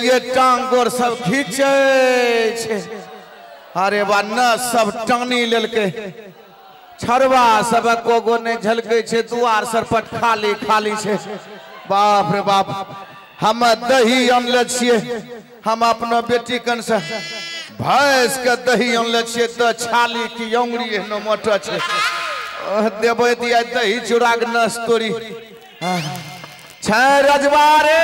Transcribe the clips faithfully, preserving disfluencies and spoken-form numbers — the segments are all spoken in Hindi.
ये टांग गोर सब खींचे छे। अरे बा न सब टानी लेलके छरवा सब कोगो ने झलके छे दुआर सरपट खाली खाली छे। बाप रे बाप हम दही अनले छिए हम अपना बेटी कन से भैंस के दही अनले छिए त छाली की अंगुरी न मोटा छे देबे दिया दही चूड़ा के नस तोरी छ रजवारे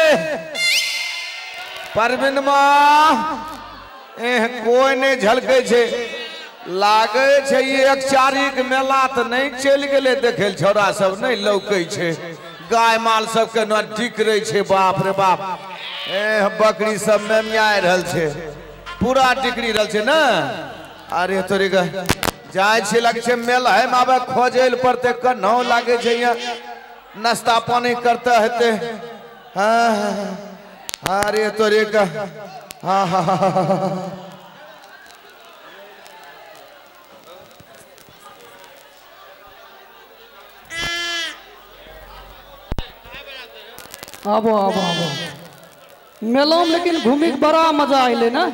परवीन मां ए कोई नहीं झलके छे लागे छे एक चारी के मेला त नहीं चल गेले देखे छोरा सब नहीं लौके छे गाय माल सब के न टिक रहे छे। बाप रे बाप ए बकरी सब में मियाय रहल छे पूरा टिकरी रहल छे ना। अरे तोरी ग जाय छे लगे छे मेला है माबे खोजेल पड़ते कन्हो लागे छे यहाँ नाश्ता पानी करते हेते। हां अरे तोरी ग हां हां आबो आबो आबो मेला में लेकिन घूमी के बड़ा मजा आइले ना।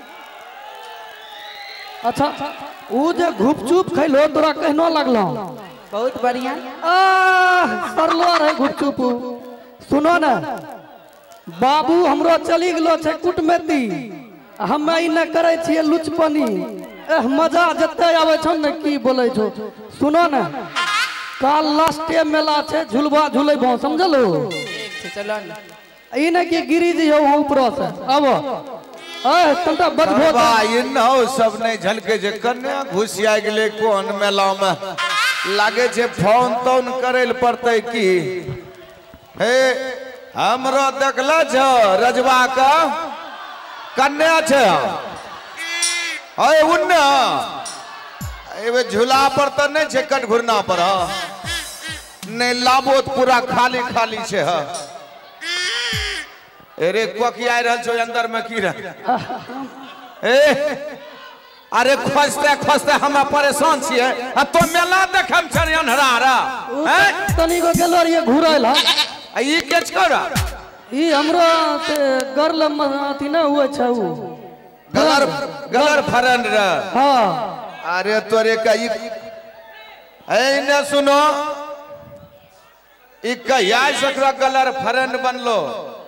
अच्छा वो जे गुपचुप खैलो तोरा कहनो लगलो बहुत बढ़िया सरलो रहे गुपचुप। सुनो ना बाबू हमरो चली गेलो छे कुटमेती हम ई न करे छिए लुचपनी एह मजा जते आवे छ न की बोले छो। सुनो ना काल लास्टे मेला छे झुलवा झुलेबो समझलो चलो ई न की गिरी जी हो ऊपर से अब ए तंटा बदभो भाई न सब नहीं झलके जे कन्या घुसिया गेले कोन मेला में लागे छे फोन तोन करेल पड़ते की हे हमरो देखला छ रजवा का कन्या छे ओए उन्ना एबे झूला पर त नहीं छे कट घुरना पर नहीं लाबो पूरा खाली खाली छे। ह अरे कोकिया रहल छो अंदर में की रह ए अरे खोजते खोजते हम परेशान छिए तो मेला देखम छ अन्हरा रा हैं तनी को गेलो रे घुरैल ई के छोरा ई हमरो से गर्ल अथी ना हुए छ उ गलर गलर फरन रे। हां अरे तोरे का ई ए ने सुनो ई कहिया सकरा गलर फरन बनलो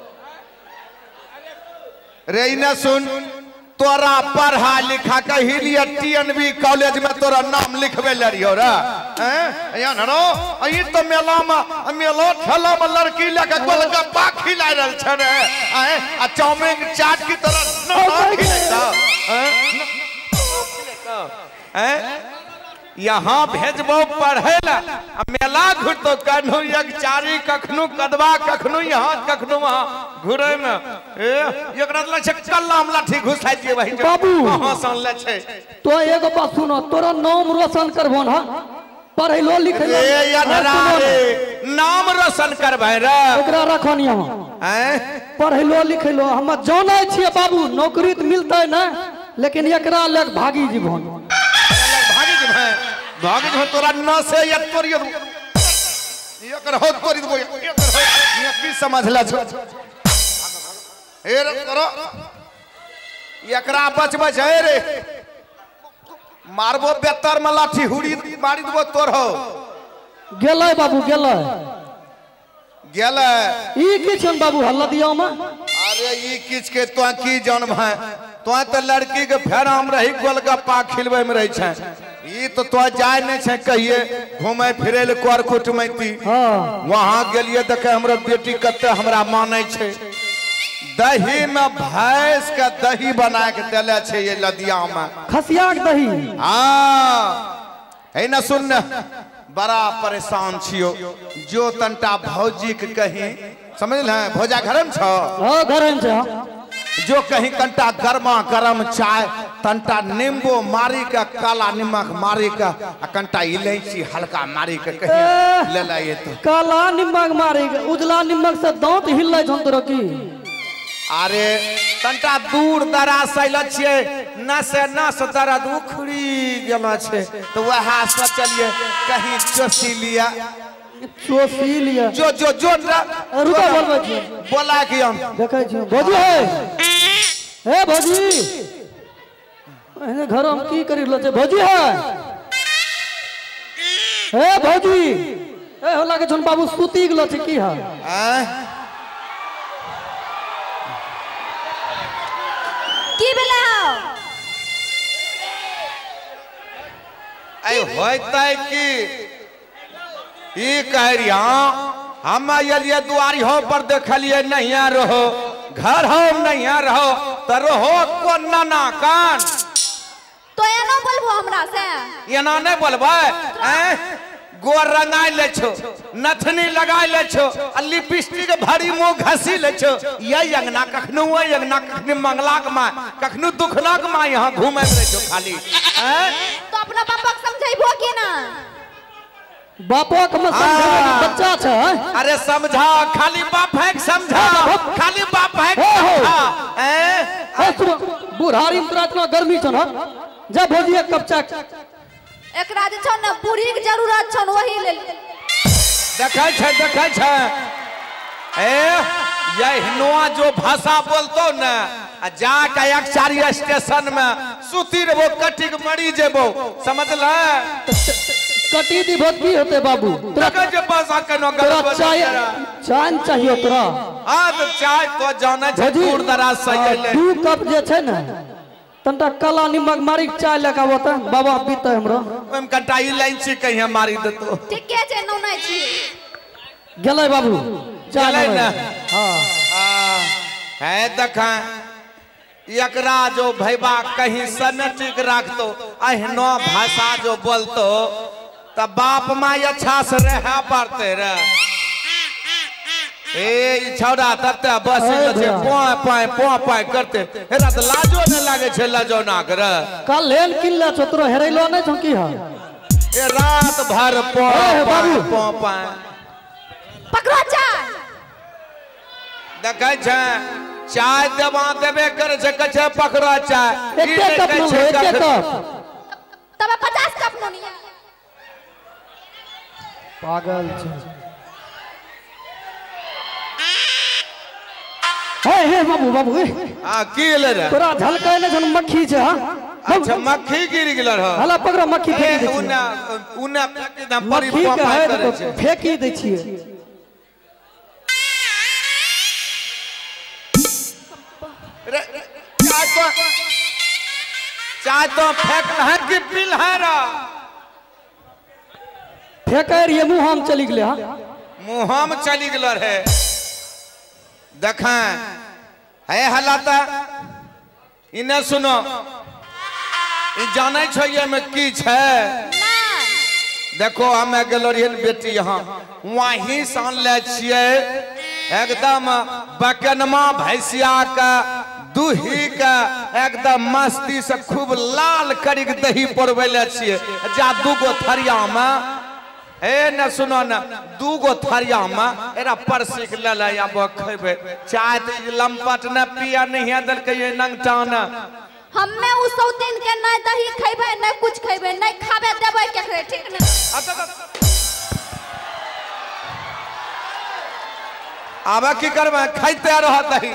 रे न सुन तोरा पढ़ा लिखा के हिलिया टीएनबी कॉलेज में तोरा नाम लिखवे लरियो रे हैं या नरो ई तो मेला में मेलो ठेला में लड़की लेके गोलगप्पा खिला रहल छ रे हैं आ चाउमीन चाट की तरह न खिलाता हैं हैं यहाँ भेजबो पढ़े ला मेला घुरतो कन्हू एक चारी कखनु कदवा कखनु यहाँ कखनु वहाँ घुरे में ए एकरा लग से कल्ला हमला ठीक घुसाई दिए भाई बाबू कहां सन ले छे तो एगो बात सुनो तोरा नाम रोशन करबो ना पढ़ैलो लिखैलो ए यादरा रे नाम रोशन करबै रे एकरा रखन यहाँ हैं पढ़ैलो लिखैलो हम जानै छियै बाबू नौकरी त मिलतै ना लेकिन एकरा लग भागी जीवन भागी जब भागी जब तोरा न से या तोरी एकर हो तोरी दबो एकर हो ये की समझला छ ए रे तोरा एकरा बचबै छै रे मारबो बेतर में लाठी हुड़ी मारी दबो तोर हो गेलै बाबू गेलै गेलै ई की छन बाबू हल्ला दियो में अरे ई किछ के तो की जानब है तो त लड़की के फेराम रही गोलगप्पा खिलबै में रही छै ई तो तो जाय नहीं छै कहिए घूमे फिरे ले कर कुटमैती हां वहां गेलिए देखे हमरा बेटी कते हमरा मानै छै दही में भैंस के दही बना के देले छै ये लदिया में खसिया के दही हां है ना सुन बड़ा परेशान छियो जो तंटा भौजी के कहीं समझ ल भौजा घर में छ हां घर में छ जो कहीं कंटा गर्मा गरम चाय तंटा नींबू मारी का काला नमक मारी का कंटा इलायची हल्का मारी के कहीं ले लाए तो काला नमक मारी उजला नमक से दांत हिलै छन तोरा की अरे तंटा दूर दराज से ल छिए न से न से दर्द उखड़ी गेलो छे तो वह सोचलिए कहीं चोसी लिया चोसीलिया जो जो जो रुका बोलबे छी बोला कि हम देखै छी भौजी है हे भौजी एने घर हम की करि रहल छै भौजी है हे भौजी ए होला के छन बाबू सुती गेलो छै की है हैं की भेलै हो ऐ होतै की ई कह रिया हम एलिए दुआरी हो पर देखलिए नहीं रहो घर हो नहीं रहो त रहो को नाना कान तो एना बोलबो हमरा से एना नहीं बोलबे हैं गोर रंगाई ले छो नथनी लगाई ले छो आ लिपस्टिक भरी मुंह घसी ले छो ये अंगना कखनो ये अंगना कखनो मंगला के माय कखनो दुखना के माय यहां घूमे रहे छो खाली हैं तो अपना पापा के समझाइबो कि ना बापो के में समझा बच्चा छै अरे समझा खाली बाप है के समझा खाली बाप है के समझा हैं ए सुन बुढ़ारी में इतना गर्मी छ न जा भौजी एक कप चाय एकरा जे छ न पूरी के जरूरत छ वही ले देखै छै देखै छै ए ये हिनुआ जो भाषा बोलतो न आ जा के एक चारी स्टेशन में सुती रहबो कटिक मरी जेबो समझल कटी दी भोत की होते बाबू देखै जे भाषा केनो तोरा गलत चाय चाय चाहिए तोरा हां तो चाय तो जाने छै दूर दराज से ले दू कप जे छै न तंटा काला नमक मारी के चाय लेके आवत बाबा पीते हमरो ओम कटा इलायची कहिया मारी देतो ठीके छै नौनै छी गेलै बाबू चाय गेलै लेबै। न हाँ आ है देखा एकरा जो भैबा कहीं समेटिक रखतो अहिनो भाषा जो बोलतो त बाप माँ अच्छा से रह पड़ते रे ए ई छौड़ा तते बस छै पोय पोय पोय पोय करते हेरा त लाजो न लागे छै लजौना कर कल लेल किन ले छो तोरो हेरैलो नै छौ की हा ए रात भर पोय ए, बाबू। पोय पोय पोय पकड़ो चाय देखै छै चाय देवा देबे करे छै कहै छै पकड़ा चाय ई एके नै कप कहै नो छै एके कखनो- कप तबे पचास कप नोनिया पागल छै हे हे बाबू बाबू ए, हां की ले रे तोरा झलकै नै छन मक्खी छै हा अच्छा मक्खी गिर गेल रह हला पकड़ा मक्खी ए फेंकी दै छियै उना उना फेंक दम परी मक्खी के पापा है करे तो छै फेंकी दै छियै रे रे, चाय तो चाय तो फेंक है कि पिल है रा फेंकै रहियै मुंह हम चली गेलै हा मुंह में चली गेल रहे देखा है हला त इने सुनो ई जानै छ ये में की छै ना देखो हमें गेलो रहिए बेटी यहाँ वहीं सान ले छिए एकदम बकनमा भैंसिया का दूही का एकदम मस्ती से खूब लाल करी के दही पड़वेले छिए जा दूगो थरिया में ए न सुनो न दूगो थरिया में एरा परसिक ले ले या खेबे चाय त लंपट न पिया नहीं दल के ये नंगटान हम्मे उ सौतीन के नै दही खैबे नै कुछ खैबे नै खाबे देबै केकरे ठीक न आबा की करबे खाइते रह दही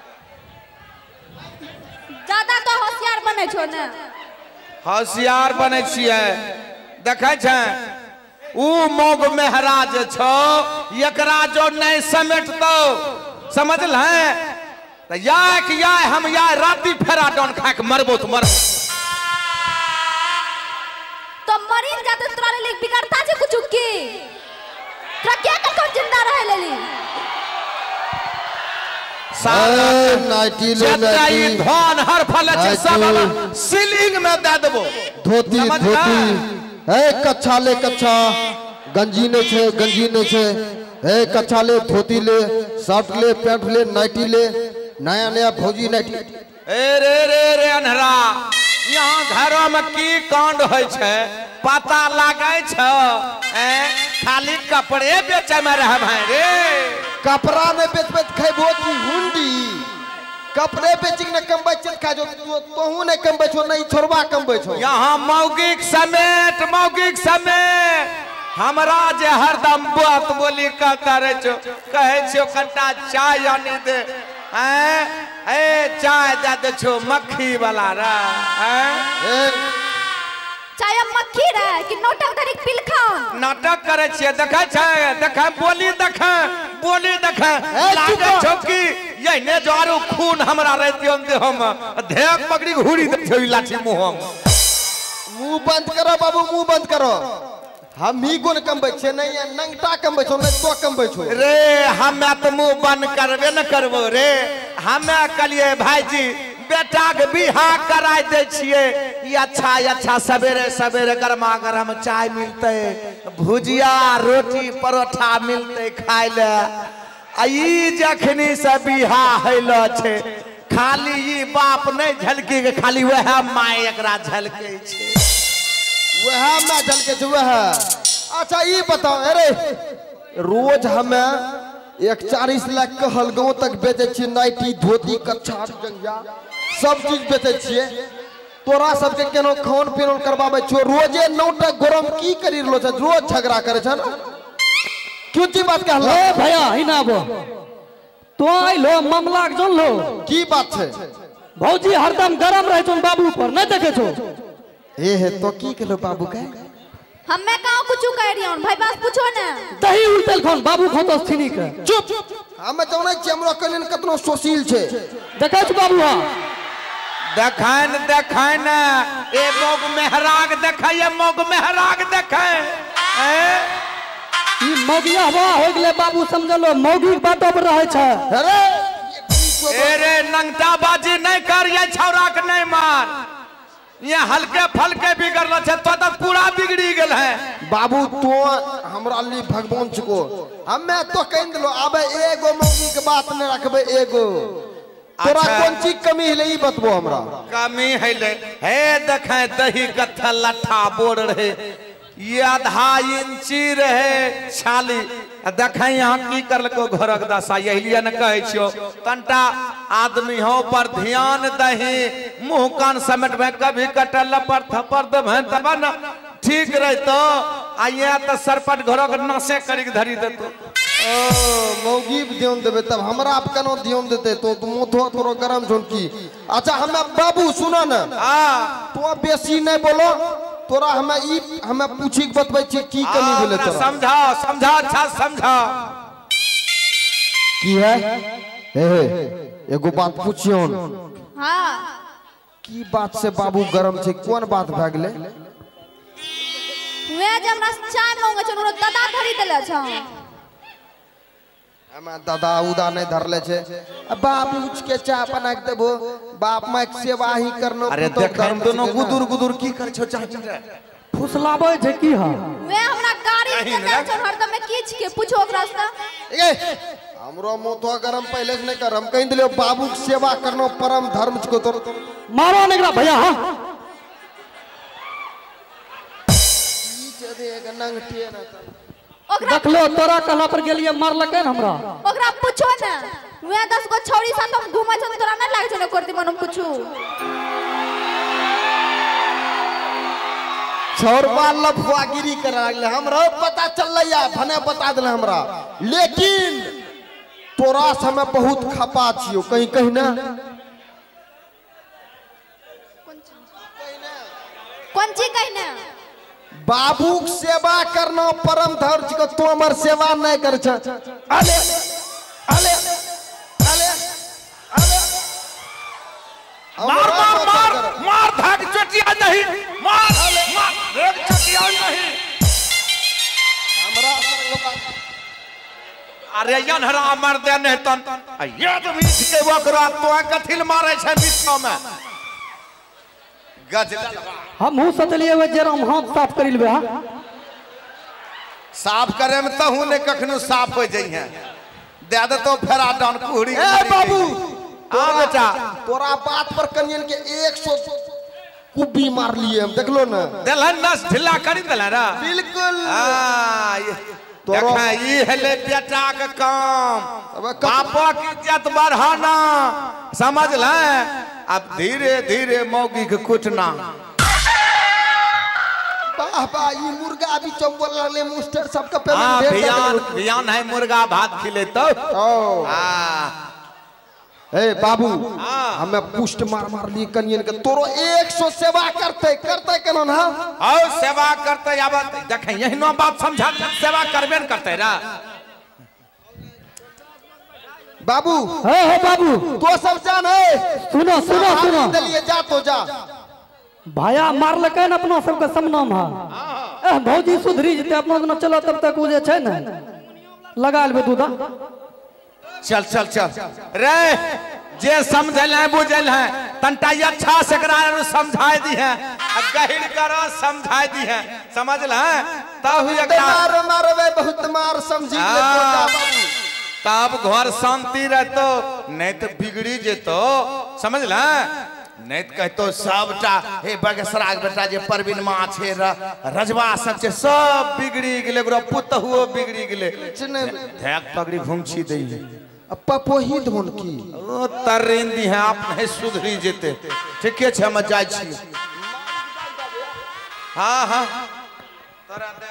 ज्यादा तो होशियार बनै छो न होशियार बने छिए देखे छै ऊ मोग मेहराज छो एकरा जो नहीं समेटतो समझल है त या कि या हम या राती फेरा डॉन खा के मरबो त मरबो तो मरीन जाते तोरा ले बिगड़ता छै कुछ की तोरा क्या कर जिंदा रहे लेली सारा ए, नाइटी ले जतरा ई नाइटी धन हर फल छै सब नाइटी। सीलिंग में दे देबो धोती समझ धोती गए? ए कच्छा ले कच्छा गंजी ने छे गंजी ने छे ए कच्छा ले धोती ले शर्ट ले पैंट ले नाइटी ले नया नया भौजी नाइटी ए रे रे रे अनहरा यहाँ घरों में की कांड होय छै पता लागे छ ए खाली कपड़े बेचे में रह भाई रे कपड़ा में बेच बेच खैबो की हुंडी कपड़े बेचिक न कमबै छै खा जो तोहू नहीं कमबै छो नहीं छोरबा कमबै छो यहाँ मौगिक समेत मौगिक समेत हमरा जे हरदम बात बोली का करे छो कहे छो कटा चाय आनी दे हैं ए चाय दे दे छो मक्खी वाला रा हैं चाय मक्खी रे कि नोटक धरी पिलखन नाटक करे छे देखै छै देखै बोली देखै बोली देखै लागे छो कि ये ने जारू खून हमरा रहतियन दे हम धेक पकड़ी घुड़ी दे छै लाठी मुंह मुंह बंद करो बाबू मुंह बंद करो हम ही गुण कमबै छे नहीं नंगटा कमबै छो नहीं तो कमबै छो रे हमे तो मुंह बंद करबे न करबो रे हमे कहलिए भाईजी बेटा के बियाह कराय दे छिए ई अच्छा अच्छा सवेरे सवेरे गरमा गरम चाय मिलते भुजिया रोटी परोठा मिलते खाय ले आ ई जखनी से बियाह हैलो छे खाली ई बाप नहीं झलकी के खाली वह माय एकरा झलके छे वह में झलके छे वह अच्छा ई बताओ अरे रोज हमें एक चालीस लाख कहल गाँव तक बेचे छे नाइटी धोती कच्छा जंगिया सब चीज बेचे छिए तोरा सबके केनो खान पीन करवावे छो रोजे नौटक गरम की करी रहलो छ रोज झगड़ा करे छ ना क्यों ची बात कहला ए भैया हिनाबो तो आइलो मामला के जान लो की बात छे भौजी हरदम गरम रहे छो बाबू पर नहीं देखे छो ए हे तो की कहलो बाबू के हमें कहाँ कुछ कह रही हूँ भाई बात पूछो ना दही उल्टल खन बाबू खतो थिनी के चुप हमें जाने छी हमरा कने कतनो सोशील छे देखे छ बाबू हां देखैन देखैन ए मोग मेहराग देखै ए मोग मेहराग देखै ए ई मौगिया हवा हो गेले बाबू समझलो मौगी के बातों पर रहे छ अरे ए रे नंगटा बाजी नहीं कर ये छौरा के नहीं मार ये हल्के फलके बिगड़लो छे तो तो पूरा बिगड़ी गेल है बाबू तो हमरा लिए भगवान छको हमें तो कह दिलो आबे एगो मौगी के बात न रखबे एगो तोरा अच्छा। कौन चीज कमी है ई बतबो हमरा कमी है ले हे देखे दही कत्था लट्ठा बोर रहे ये आधा इंची रहे छाली देखे यहाँ की करलको घरक दशा यही लिए न कहे छियो तंटा आदमी हो पर ध्यान दही मुंह कान समेट में कभी कटल पर थप्पड़ देबे तब न ठीक रहतो आइया तो सरपट घरक नसे करी के धरी देतो ओ मौगी पे ध्यान देबे तब हमरा आप कनो ध्यान देते तो मुंह तोरो गरम झोंकी अच्छा हमें बाबू सुनो न हां तो बेसी नहीं बोलो तोरा हमें ई हमें पूछी के बतबै छी की कमी भेले तोरा समझाओ समझा अच्छा समझा की है हे हे एगो बात पूछियो हाँ की बात से बाबू गरम छे कोन बात भ गेले वे जब हमरा चाय मांगे छ ओरो दादा धरी देले छ हमें दादा उदा नहीं धरले छे बाप उच के चाय बना के देबो बाप माय के सेवा ही करनो अरे देखैन दोनों गुदुर गुदुर की कर छो चाची रे फुसलाबै छै की हां वे हमरा गाड़ी कहीं के छ हरदम में कीच के पूछो ओकरा से ए हमरो मुंह तो गरम पहले से नहीं कर हम कह दिले बाबू के सेवा करनो परम धर्म छको तोर मारो नेकरा भैया हां ई जदे एक नंगटे न ओकरा देखलो तोरा कहला पर गेलिए मारलकै न हमरा ओकरा पूछो ना वे दस गो छौरी साथ हम घुमै छ तोरा नहीं लागे छ न करती मन पूछू छौरवा लफुआगिरी करे लागले हमरा पता चललै या भने बता देले हमरा लेकिन तोरा समय बहुत खपा छियो कहीं कहीं ना कौन चीज कहना बाबू के सेवा करना परम धर्म को तो हमर सेवा नहीं कर छ अले अले अले अले मार मार मार मार भाग चटिया नहीं मार मार एक चटिया नहीं हमरा अरे यनहरा मर दे नहीं तन ये तो बीच के वकरा तो कथिल मारे छै बीच में गजल हम हूं सोचलिए वे जरा हम हाथ साफ करि लेबे हां साफ करे में तहू ने कखनो साफ हो जइहे दे दे तो फेरा डान कुहड़ी ए बाबू आ बेटा तोरा बात पर कनियन के एक सौ कुब्बी मार लिए हम देखलो ना देलन नस ढिला कर देला रा बिल्कुल हां देखा ई हले बेटा के काम बापा की इज्जत बढ़ाना समझ ले अब धीरे धीरे मौगी के कुटना वाह वाह ई मुर्गा अभी चंबल लगले मास्टर सबका हाँ पेमेंट भियान भियान है मुर्गा भात खिले तो ओ हाँ ए बाबू हमें पुष्ट मार मार लिए कनियन के तोरो एक सौ सेवा करते करते केना ना और सेवा करते अब देखें यही नो बात समझा सेवा करबे न करते रा बाबू हे हे बाबू तो सब जान है सुनो सुनो सुनो दलिए जा तो जा भाया मारलकै न अपना सबके समनाम है एह भौजी सुधरी जते अपना दिन चलो तब तक उ जे छै न लगा लेबे दूधा चल चल चल रे जे समझल है बुझल है तंटा अच्छा से करा समझाई दी है गहिर करो समझाई दी है समझ ल तब मार मारवे बहुत मार समझी ले तो जा बाबू तब घर शांति रहतो नहीं तो बिगड़ी जेतो समझ ल नहीं तो कहतो सबटा हे बगसरा के बेटा जे परवीन माँ छे रजवा सब छे सब बिगड़ी गेले ओकरा पुतहुओ बिगड़ी गेले धैक पगड़ी घुमछी दई पपोही धोन की ओ तरेंदी है आप नहीं सुधरी जेते ठीके छे हम जाय छी हां हां तोरा दे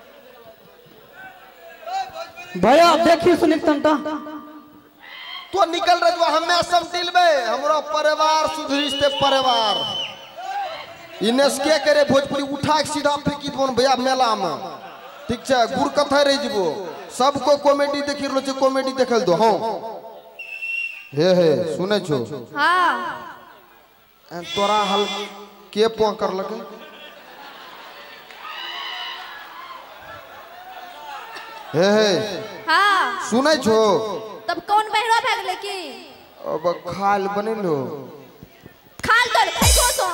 देखी भैया देखी सुनी तंटा तो निकल रजवा हमें समझिलबे हमरा परिवार सुधरी से परिवार इनेस के करे भोजपुरी उठा के सीधा फेंकी दोन भैया मेला में ठीक छे गुर कथा रह जबो सबको कॉमेडी देखि रहलो छे कॉमेडी देखल दो हां हे हे सुनै छो हां तोरा हल के पो करलक हे हे हां सुनै छो तब कौन बहरो भे गेले की अब खाल बनेलो खाल तो खइबो तो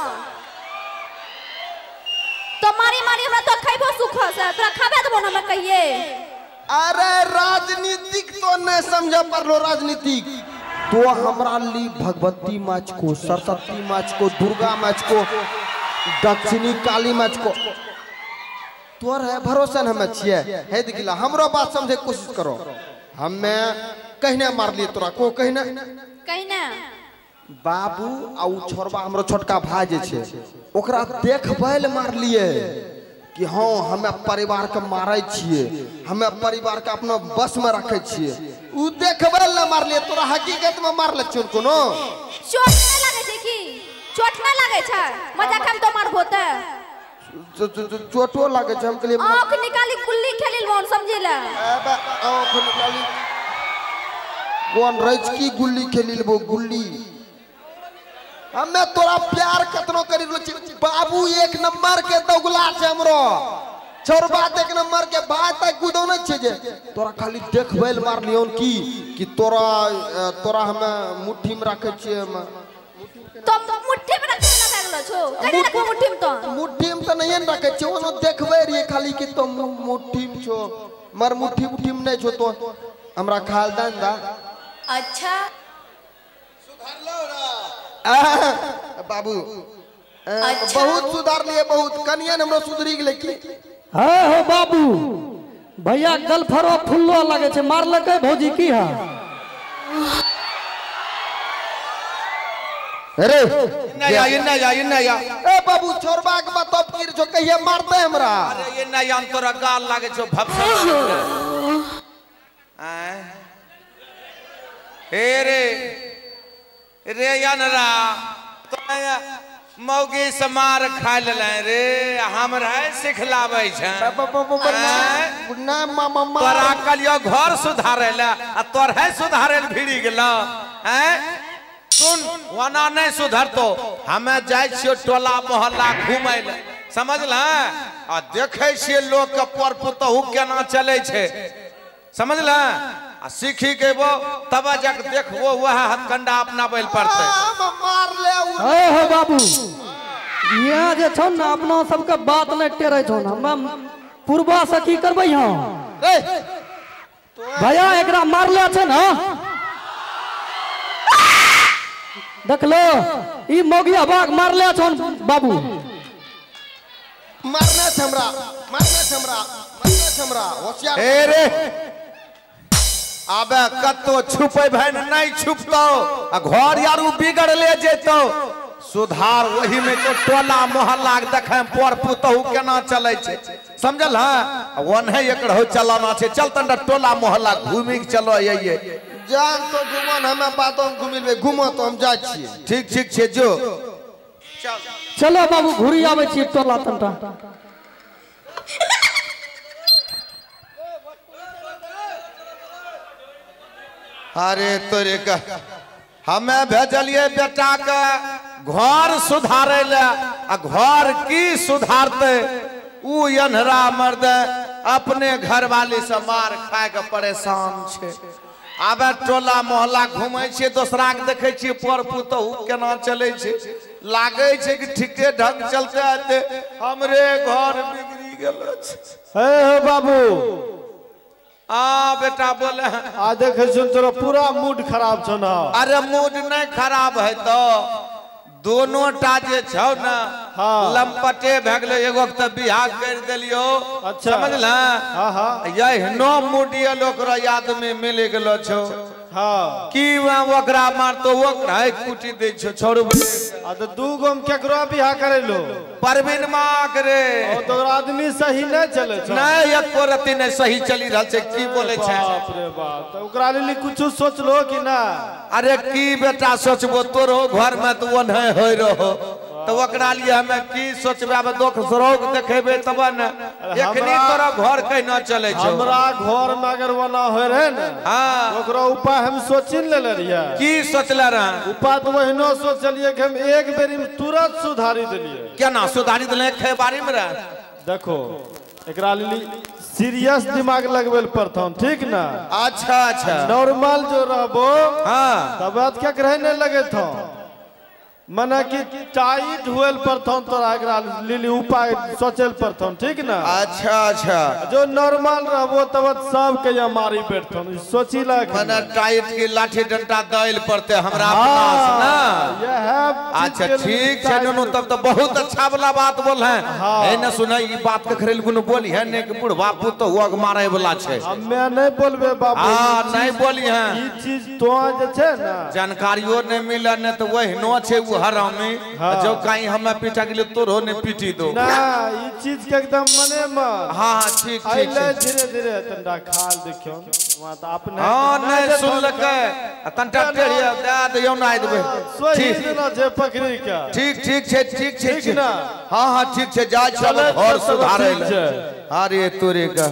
तो मारी मारी हमरा तो खइबो सुख से तोरा खाबे देबो न मैं कहिए अरे राजनीतिक तो नहीं समझ परलो राजनीतिक तो हमरा ली भगवती माच को सरस्वती माच को दुर्गा माच को दक्षिणी काली माच को तोर है भरोसा न हमें छिए हे दिखला हमरो बात समझे कोशिश करो हमें कहने मार लिए तोरा को कहने कहने बाबू आ उ छोरबा हमरो छोटका भाई जे छे ओकरा देखबैल मार लिए कि हाँ हमें परिवार के मारे छिए हमें परिवार के अपना बस में रखे छिए उ देखबैल न मार लिए तोरा हकीकत में मार ले चोर कोनो चोट न लागे छै की चोट न लागे छै मजाक हम तो मार होते चोटो लागे छै हम के लिए आंख निकाली गुल्ली खेलिल मोन समझिला अबे आंख निकाली कोन रज की गुल्ली खेलिल वो गुल्ली हमें तोरा प्यार कतनो करी रहलो छी बाबू एक नंबर के दौगला छै हमरो छोरबा एक नंबर के भाई तक गुदो न छै जे तोरा खाली देखबैल मार लियोन की कि तोरा तोरा हमें मुट्ठी में रखे छिए हम तो मुट्ठी में रखे ना भगलो छो कने रखो मुट्ठी में तो मुट्ठी में तो नहीं रखे छी ओनो देखबै रे खाली कि तो मुट्ठी में छो मर मुट्ठी मुट्ठी में नहीं छो तो हमरा खाल दान दा अच्छा सुधार लो रा बाबू अच्छा। बहुत सुधार लिए बहुत कनियन हमरो सुधरी गेले की हे हो बाबू भैया गल फरो फुल्लो लगे छे मारलकै भौजी की है अरे नहीं या ये नहीं या ये नहीं या ए बाबू छोरबा के बात अब की जो कहिए मारते हमरा अरे ये नहीं या तोरा गाल लागे छो भपसा हैं हे रे रे यानरा तो मौगी से मार खा ले रे हमरा सिखलाबै छै ना मामा तोरा कलियो घर सुधारे ले आ तोर है सुधारे ले भिड़ी गेलो हैं सुन वना नहीं सुधरतो हमें जाय छियो टोला मोहल्ला घुमै ले समझल आ देखे छियै लोग के पर पुतहु केना चले छै समझल आ सीखी के वो तब जक देखबो वह हथकंडा अपना बैल पड़ते मार ले हे हो बाबू यहाँ जे छौ न अपना सबके बात नहीं टेरै छौ न हम पूर्वा से की करबै यहाँ भैया एकरा मारले छै न देख लो ई मोगिया बाग मारले छौ बाबू मारने छै हमरा मारने छै हमरा मारने छै हमरा होशियार ए रे आबे कतो छुपे भाई नहीं छुपतो आ घर यारू बिगड़ ले जेतो सुधार वही में तो टोला मोहल्ला देखे पर पुतहु केना चले छे समझल है ओने एकड़ हो चलाना छे चल तंडा टोला मोहल्ला घूमी के चलो ये ये जान तो घुमन हमें बातों में घुमिलबे घुमो तो हम जाय छिए ठीक ठीक छे जो चलो बाबू घुरी आवे छी टोला तंटा अरे तोरे का हमें भेजलिए बेटा के घर सुधारे ले आ घर की सुधारते उ यनहरा मर्द अपने घर वाली से मार खाए के परेशान छे आबे टोला मोहल्ला घूमे छे दोसरा के देखे छे पर पुतहु केना चले छे लागे छे कि ठीके ढंग चलते आते हमरे घर बिगड़ी गेल छे हे बाबू आ बेटा बोले आ देखे सुन तोरा पूरा मूड खराब छ ना अरे मूड नहीं खराब है तो दोनों टा जे छौ ना हाँ। लंपटे भ गेलै एगो के त बियाह कर देलियो अच्छा। समझला हाँ हाँ यही नो मुडिया लोकरा याद में मिल गेलो छौ हाँ की वहाँ ओकरा मार तो ओकरा कुटी दे छौ छोड़ आ तो दू गो में केकरो बियाह करेलो परवीन माँ करे ओ तो आदमी सही नहीं चले छ नहीं एको रति नहीं सही चली रहल छै की बोले छै बाप रे बाप तो ओकरा लिए कुछ सोचलो कि ना अरे की बेटा सोचबो तोरो घर में तो ओने होय रहो तो ओकरा लिए हमें की सोचबे अब दुख सरोग देखेबे तब न एखनी तोरा घर कहीं न चले छौ हमरा घर में अगर वना होय रहे न हां ओकरा उपाय हम सोचिन लेले रिया की सोचले रह उपाय तो वहिनो सोचलिए कि हम एक बेरी में तुरंत सुधारी देलिए केना सुधारी देले खे बारी में रह देखो एकरा लिए सीरियस दिमाग लगबे पड़थन ठीक ना अच्छा अच्छा नॉर्मल जो रहबो हां तब बात क्या करे न लगे थो मने कि टाइट हुएल पड़थन तोरा एकरा लिली उपाय सोचल पड़थन ठीक ना अच्छा अच्छा जो नॉर्मल रहबो तब सब के या मारी बैठथन सोची ला मने टाइट की लाठी डंडा दैल पड़ते हमरा पास ना ये है अच्छा ठीक है दोनों तब तो बहुत अच्छा वाला बात बोल है ए न सुना ई बात के खरेल गुन बोली है ने कि बुढ़वा पुत तो वग मारे वाला छे हमें नहीं बोलबे बाबू हां नहीं बोली है ई चीज तो जे छे ना जानकारियों ने मिला ने तो वही नो छे उ हरामी जो कहीं हमें पीटा गेले तोरो ने पीटी दो ना ई चीज के एकदम मने में हां ठीक ठीक आइले धीरे धीरे तंडा खाल देखियो वहां तो अपने हां नहीं सुन लके तंटा टेढ़िया दे दियो ना देबे ठीक ना जे पकड़ी के ठीक ठीक छे ठीक छे ठीक ना हां हां ठीक छे जा चलो घर सुधारे ले अरे तोरे का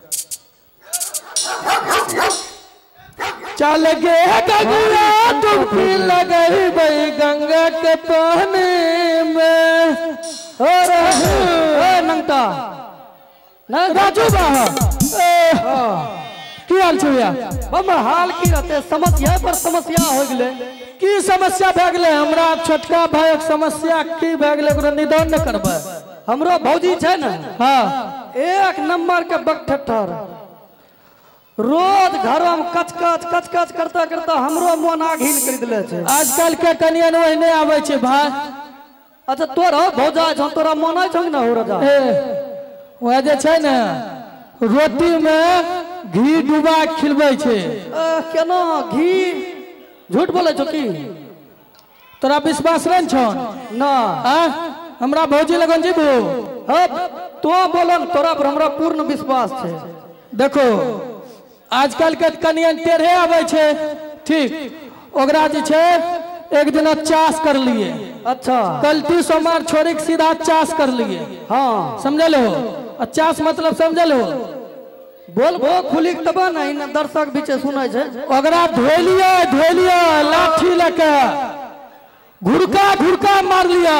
चल गे गंगा डुबकी लगई बई गंगा के पानी में और ए नंगता ना राजू बा ए की हाल छै या हम हाल की रहते समस्या पर समस्या हो गेले की समस्या भ गेले हमरा छोटका भाई के समस्या की भ गेले ओकरा निदान न करबे हमरो भौजी छै न हां एक नंबर के बकठठर रोज घर में कचकच कचकच करता करता हमरो मन आघिन कर दिले छै आजकल के कनिया ओहि नहीं आवे छै भाई अच्छा तोरा भौजा छ तोरा मन छै न हो राजा ए ओए जे छै न रोटी में घी डुबा खिलबै छै केना घी झूठ बोले छौ की तोरा विश्वास नहीं छ ना आ हमरा भौजी लगन जेबो हब तो बोलन तोरा पर हमरा पूर्ण विश्वास छै देखो आजकल के कनियन टेढ़े आवे छे ठीक ओकरा जे छे एक दिन चास कर लिए अच्छा कल्टी सोमार छोड़ी के सीधा चास कर लिए हाँ समझल हो चास मतलब समझल हो बोल बो खुली तब नहीं न दर्शक बीचे सुनै छे ओकरा धोलिए धोलिए लाठी लेके घुरका घुरका मार लिया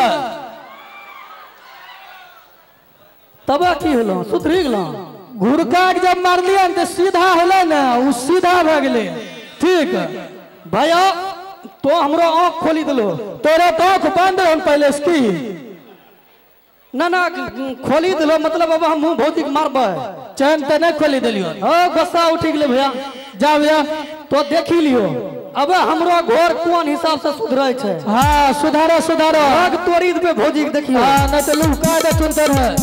तब की होलो सुधरी गेलो घुरका के जब मार लिया तो सीधा होले ना उ सीधा भ गेले ठीक भैया तो हमरो आंख खोली दिलो तोरे तो आंख बंद रहन पहले की ना ना खोली दिलो मतलब अब हम भौतिक मारबे चैन ते नहीं खोली दिलियो हो गुस्सा उठी गेले भैया जा भैया तो देखी लियो अब हमरो घर कोन हिसाब से सुधरै छै हां सुधारो सुधारो आग तोड़ी देबे भौजी के देखियो हां नहीं तो लुका दे चुनतर है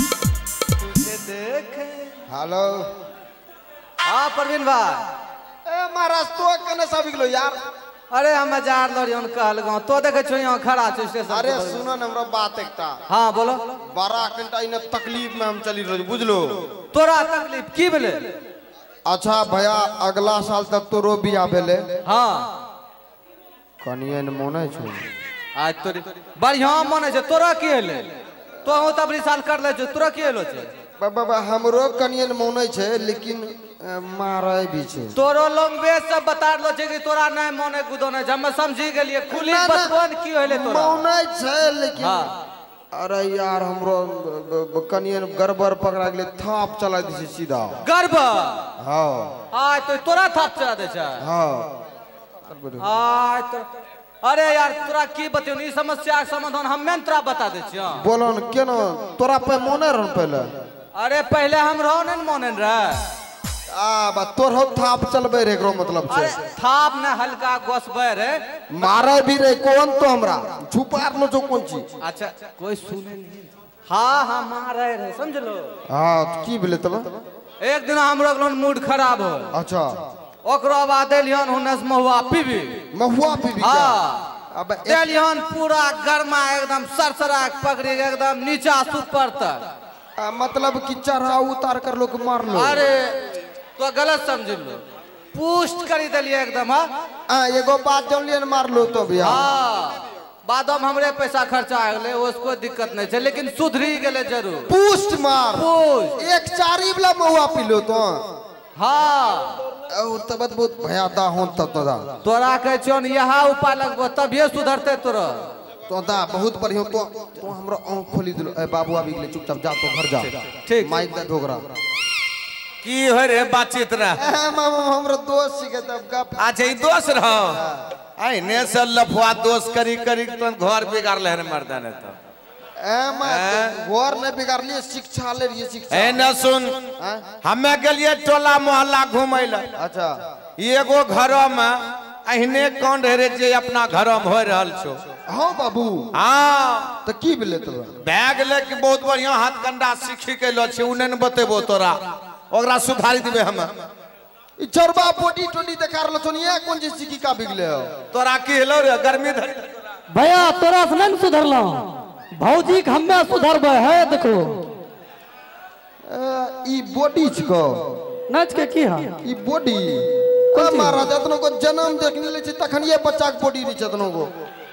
हेलो हाँ परवीन भाई महाराज तो कने सब गिलो यार। अरे हम जा रहलियन कहल गांव तो देखे छो यहाँ खड़ा छै स्टेशन। अरे सुनो न हमरा बात एकटा। हाँ बोलो। बारह घंटा इन तकलीफ में हम चली रहल बुझलो। तोरा तकलीफ की भेले? अच्छा भैया अगला साल तक तोरो बियाह भेले। हाँ कनियन मोने छो आज तोरी बढ़िया मने छै। तोरा की हेले? तो हो तबरी साल कर ले छ। तोरा की हेलो छै? बाबा हमरो कनियन मोने छै लेकिन मारे भी छै। तोरो लैंग्वेज सब बता रहलो छै कि तोरा नहीं मोने गुदो नहीं। हम समझी गेलिए खुली बतवन की होले तोरा। मोने छै लेकिन हाँ। अरे यार हमरो कनियन गड़बड़ पकड़ा गेले थाप चला दै छै सीधा। गड़बड़? हां आज तो तोरा थाप चला दे छै। हां आज तो अरे यार तोरा की बतियो ई समस्या के समाधान हम्मे न तोरा बता दे छियो। बोलो न केना तोरा पे मोने रहन पहले। अरे पहले हम रहो न मोने रह। आ बा तोर हो थाप चलबे रे एकरो मतलब छै। अरे थाप न हल्का गोसबे रे। मारे भी रे कौन तो हमरा छुपा लो जो कौन चीज। अच्छा कोई सुने नहीं। हाँ हाँ मारे रे समझ लो। हां तो की भेले तब? एक दिन हमरो लोग मूड खराब हो। अच्छा ओकरो बाद एलियन हुनस महुआ पीबी। महुआ पीबी क्या? हाँ अब एलियन पूरा गरमा एकदम सरसरा पकड़ी एकदम नीचा सुपर तक। आ, मतलब कि चढ़ा उतार कर लोग मार लो। अरे तो गलत समझ लो। पुष्ट करी दिलिए एकदम। आ एगो बात जानलिए न मार लो तो भैया। हाँ बाद में हमरे पैसा खर्चा आ गए उसको दिक्कत नहीं है लेकिन सुधरी गए जरूर। पुष्ट मार पुष्ट एक चारी वाला महुआ पी लो तो। हाँ और तब बहुत भयादा हो तब तो दा तोरा कह छियो यहाँ उपाय लगबो तभिए सुधरते तोरा। तो दा बहुत बढ़िया तो तो हमरा आंख खोली दिलो। ए बाबू आबि गेले चुपचाप जा तो घर जा। ठीक माइक दे ढोकरा की हो रे बातचीत रह। ए मामा हमरा दोस्त सीखे तब गप। अच्छा ई दोस्त रहो आई ने से लफुआ दोस्त करी करी तो घर बिगाड़ ले रे मर्दा ने तो। ए मैं घर ने बिगाड़ लिए शिक्षा ले रही शिक्षा। ए न सुन हमें गेलिए टोला मोहल्ला घूमै ले। अच्छा एगो घरो में अहिने कौन रे जे अपना घरो में हो रहल छो। हां बाबू हाँ तो की भेले तब? बैग ले के बहुत बढ़िया हाथ कंडा सीखी के लो छे उन्हें न बतेबो तोरा ओकरा सुधारी दिबे हम। ई चरबा बॉडी टोडी देखा रहल छोनिया कौन जी सीखी का बिगले हो? तोरा की हेलो रे गर्मी धर भैया तोरा से नहीं सुधरलो भौजी के हमें सुधरबे है देखो। ई बॉडी छको नाच के की है ई बॉडी आ महाराज एतनो को जन्म देखने ले छै तखन ये बच्चा के बॉडी रे एतनो को।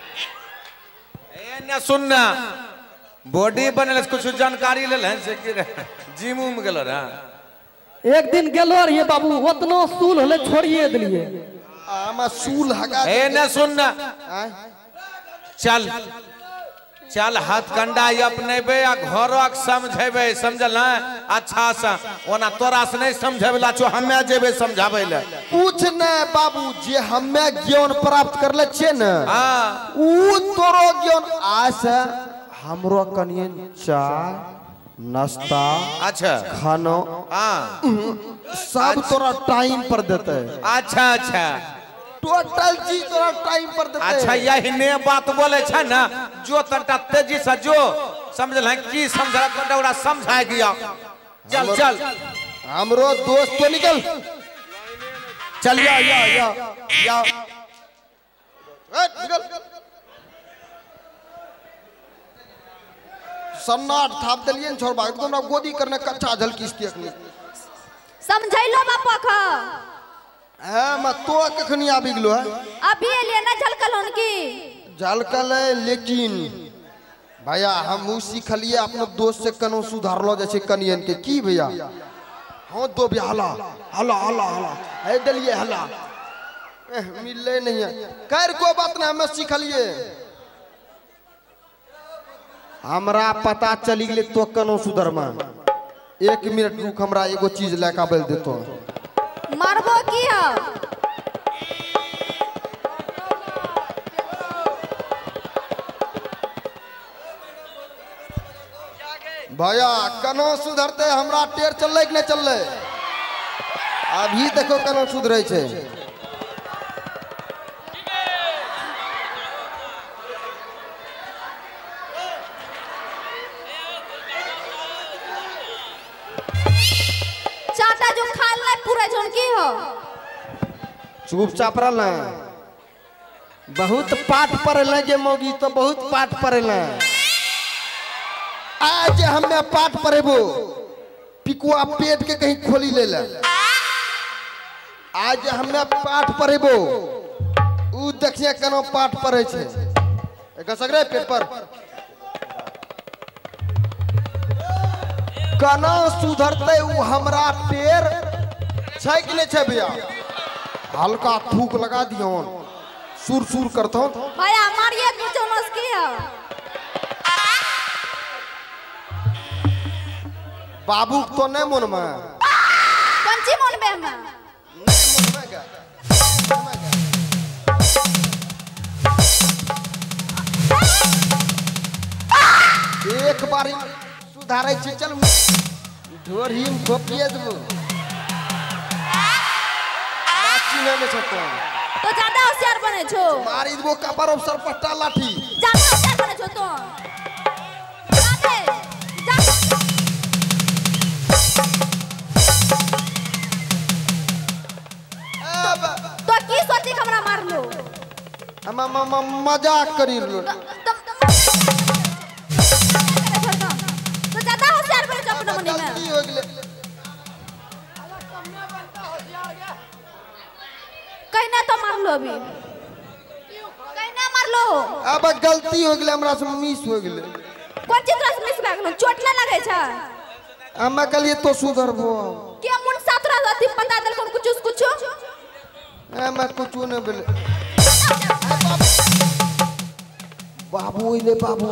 ए न सुन ना बॉडी बनले कुछ जानकारी ले ले से की रे जिम उम गेलो रे। एक दिन गेलो रे बाबू ओतनो सूल हले छोड़िए दिलिए। आमा सूल हगा ए न सुन ना आय चल चल हाथ कंडा अपनेबे आ घरक समझेबे समझल ना अच्छा से ओना तोरा से नहीं समझेबला छो हमे जेबे समझाबे ले। कुछ न बाबू जे हमे ज्ञान प्राप्त करले छे न हां ऊ तोरो ज्ञान आसे हमरो कनियन चाय नाश्ता अच्छा खाना हां सब तोरा टाइम पर देते। अच्छा अच्छा टोटल चीज तोरा टाइम पर देते। अच्छा यही ने बात बोले छ ना जो तंटा तेजी से जो समझल है की समझल तंटा ओरा समझा गया। चल चल हमरो दोस्त तो निकल चल या या या या ए निकल सन्नाट थाप देलिए न छोड़ बाग तोरा गोदी करने कच्चा झलकिस्ती अखनी समझैलो बापा का। हां म तो कखनी आबि गेलो है अभी एलिए ना झलकल हन की झलकल है लेकिन भैया हम उ सीखलिए अपने दोस्त से कनो सुधारलो जैसे कनियन के की भैया। हां दो भी हला हला हला हला है देलिए हला मिले नहीं है कर को बात ना हम सीखलिए। हमरा पता चली गेले तो कनो सुधरमा। एक मिनट रुक हमरा एगो चीज लेके आबे देतो। मारबो की हो भैया कनो सुधरते हमरा टेर चलले कि नहीं चलले अभी देखो कनो सुधरे छे। चाटा जो खाल नहीं पूरा जोन की हो चुपचाप रह ना। बहुत पाठ पढ़ लगे मौगी तो बहुत पाठ पढ़ ले। आज हमें पाठ पढ़ेबो पिकुआ पेट के कहीं खोली ले ले। आज हमें पाठ पढ़ेबो उ देखिए कनो पाठ पढ़े छे। एक सगरे पेट पर कनो सुधरते उ हमरा टेर छै कि नहीं छै भैया। हल्का थूक लगा दियो सुर सुर करता हूँ भैया मारिए कुछ मस्की है। बाबू तो नहीं मन में कंची मन में हम एक बार सुधारे छी। चल ढोरी में खोपिए देबो लाठी में सकतो तो ज्यादा होशियार बने छो। मारी देबो कपर अफसर पट्टा लाठी। ज्यादा होशियार बने छो तो जाते जा। तो की सोची हमरा मार लो। हम मजाक करी लो। तो ज्यादा होशियार बने छो अपने मन में। गलती हो गेले। कहीं ना तो मार लो अभी। कहीं ना मार लो। अब गलती हो गेले हमरा से मिस हो गेले। कौन चीज से मिस भए गेलो। चोट ना लगे छै। हम कहलिए तो सुधरबो के मुन सातरा अथी बता देल कोन कुछ कुछ। हम कुछ नहीं बोले। बाबू ले बाबू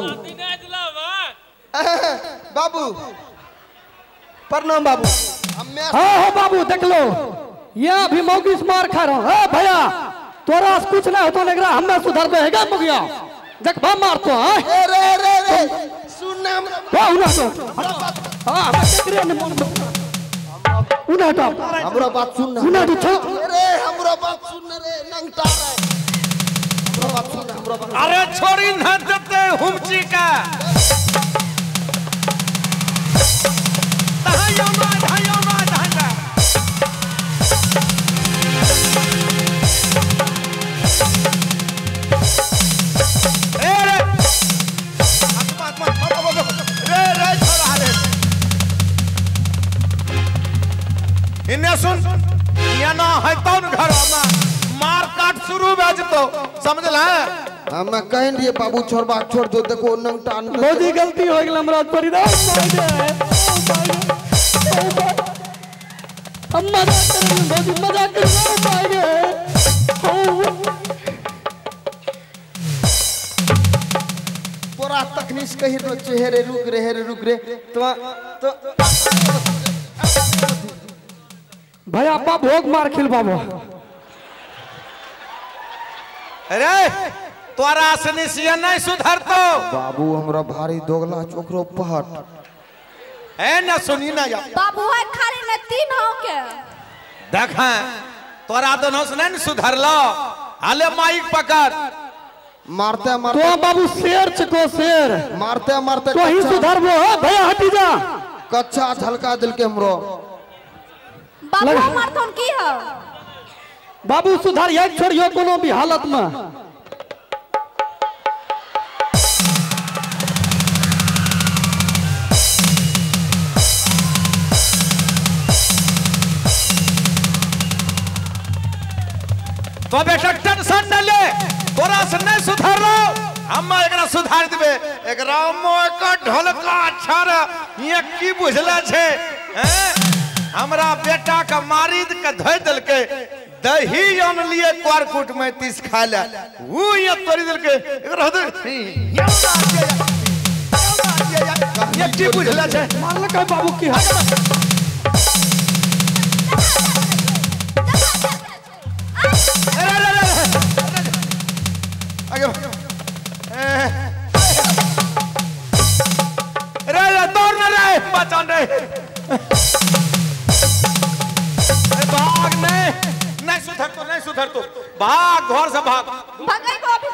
बाबू प्रणाम बाबू। हाँ हाँ बाबू देख लो ये अभी मौगी से मार खा रहा हूँ। हाँ भैया तोरा से कुछ नहीं होतो लेकिन हमें सुधर दे है मुगिया देखबा मारतो। हाँ रे रे रे रे सुन ना वाह उना तो हाँ हमें केकरे ने मन उना तो हमरा बात सुन ना। उना तो छो रे हमरा बात सुन रे नंगटा रे हमरा बात सुन हमरा बात। अरे छोड़ी न देते हुमची का तहायो ना तहायो ना तहायो। रे रे आत्मा आत्मा रे रे छोड़ा रे इन्ने सुन ये ना है तो घर में मार काट शुरू हो जतो समझला। हम कह दिए बाबू छोड़बा छोड़ दो देखो नंगटा। मौजी गलती हो गेल हमरा तोरी दे हम मजाक कर मौजी मजाक कर पाएंगे। तोरा तकनीस कही रो चेहरे रुक रे हेरे रुक रे तो तो भैया अपा भोग मार खिल बाबू। अरे तोरा से निसिया नहीं सुधरतो। बाबू हमरा भारी दोगला चोकरो पहट है ना सुनी ना जा बाबू है खाली न तीन हो के देख तोरा दोनों से नहीं सुधरलो। हाले माइक पकड़ मारते तो मारते बाबू शेर छको शेर मारते मारते तो ही सुधरबो। हो भैया हटी जा कच्चा झलका दिल के हमरो। बाबू मारथन की है। बाबू सुधार एक छोड़ियो कोनो भी हालत में। तो बेटा टेंशन न ले तोरा से नहीं सुधरलो हम एकरा सुधार देबे। एकरा मो एक ढोलका अच्छा रे ये की बुझला छे हैं। हमरा बेटा का मारिद के धोइ देलके दही आन लिए क्वारकुट में तीस खा ले वो ये तोरी देलके एकरा दे ये की बुझला छे। मान ल का बाबू की हाल रे रे दौड़ न रे बचान रे भाग नहीं नहीं सुधर तो नहीं सुधर तो भाग घर से भाग भगाई को अभी